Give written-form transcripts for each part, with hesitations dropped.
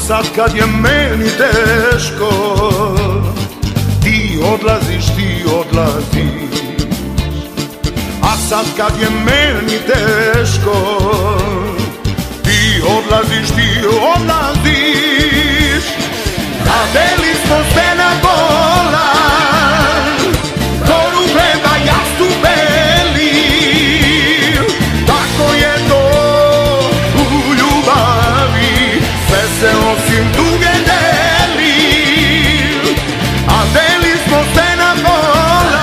sad kad je meni teško, ti odlaziš, ti odlaziš. A sad kad je meni teško, ti odlaziš, ti odlaziš. Radeli smo sve na bolan, koru hleba, jastu beli. Tako je to u ljubavi, sve se osim tuge deli. A deli smo sve na bolan,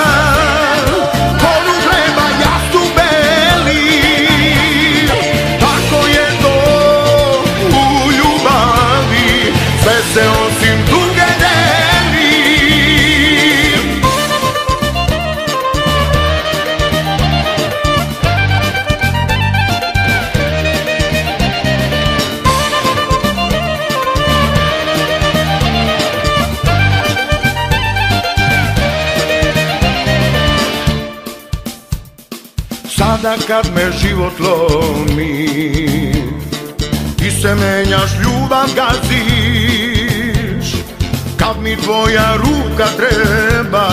koru hleba, jastu beli. Tako je to u ljubavi, sve se osim tuge deli. Sada kad me život lomi, ti se menjaš, ljubav gaziš. Kad mi tvoja ruka treba,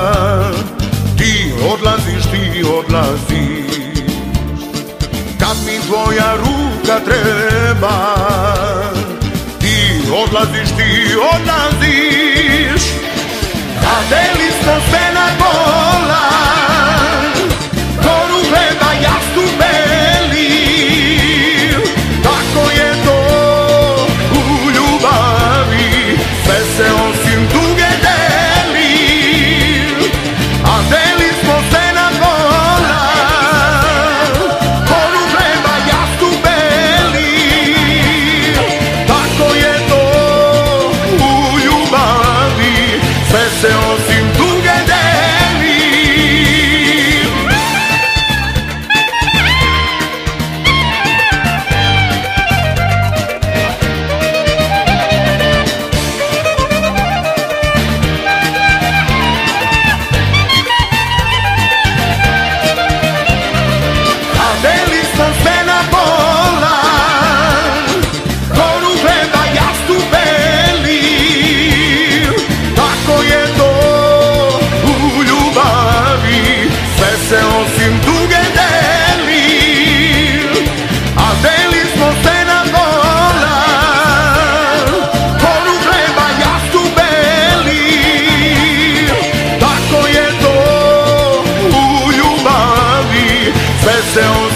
ti odlaziš, ti odlaziš. Kad mi tvoja ruka treba, ti odlaziš, ti odlaziš. Radeli smo sve na bolan, koru hleba, jastu beli. Tako je to u ljubavi, sve se osim tuge deli. A deli smo sve na bolan, koru hleba, jastu beli. Tako je to u ljubavi, sve se osim tuge deli. Radeli smo sve na bolan, koru hleba, jastu beli. Tako je to u ljubavi, sve se osim tuge deli. A deli smo sve na bolan, koru hleba, jastu beli. Tako je to u ljubavi, sve se